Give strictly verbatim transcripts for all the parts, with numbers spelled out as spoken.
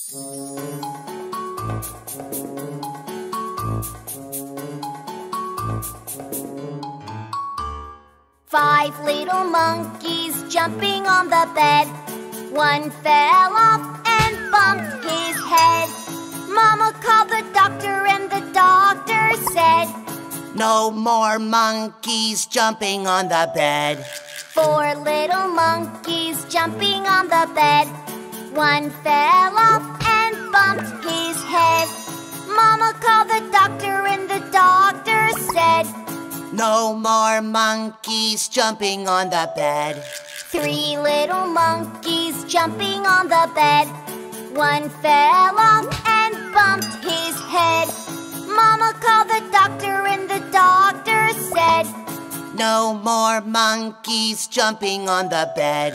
Five little monkeys jumping on the bed. One fell off and bumped his head. Mama called the doctor and the doctor said, "No more monkeys jumping on the bed." Four little monkeys jumping on the bed. One fell off and bumped his head. Mama called the doctor and the doctor said, "No more monkeys jumping on the bed." Three little monkeys jumping on the bed. One fell off and bumped his head. Mama called the doctor and the doctor said, "No more monkeys jumping on the bed."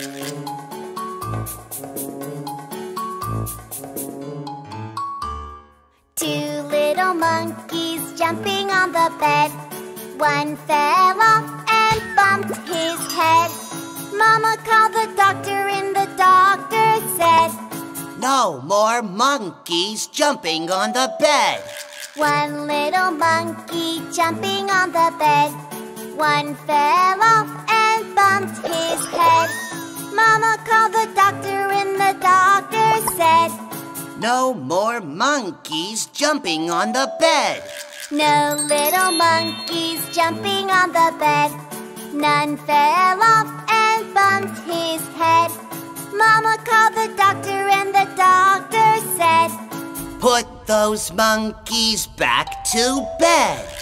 Two little monkeys jumping on the bed. One fell off and bumped his head. Mama called the doctor and the doctor said, "No more monkeys jumping on the bed." One little monkey jumping on the bed. One fell off and bumped his head. Mama called the doctor and the doctor said, "No more monkeys jumping on the bed." No little monkeys jumping on the bed. None fell off and bumped his head. Mama called the doctor and the doctor said, "Put those monkeys back to bed."